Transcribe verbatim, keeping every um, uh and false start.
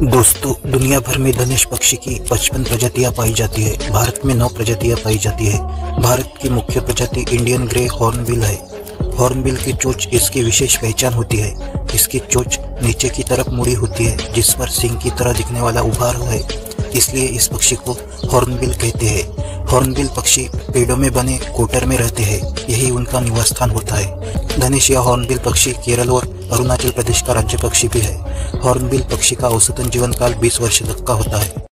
दोस्तों, दुनिया भर में धनेश पक्षी की पचपन प्रजातियां पाई जाती है। भारत में नौ प्रजातियां पाई जाती है। भारत की मुख्य प्रजाति इंडियन ग्रे हॉर्नबिल है। हॉर्नबिल की चोंच इसकी विशेष पहचान होती है। इसकी चोंच नीचे की तरफ मुड़ी होती है, जिस पर सिंह की तरह दिखने वाला उभार है, इसलिए इस पक्षी को हॉर्नबिल कहते हैं। हॉर्नबिल पक्षी पेड़ों में बने कोटर में रहते हैं, यही उनका निवास स्थान होता है। धनेश या हॉर्नबिल पक्षी केरल और अरुणाचल प्रदेश का राज्य पक्षी भी है। हॉर्नबिल पक्षी का औसतन जीवन काल बीस वर्ष तक का होता है।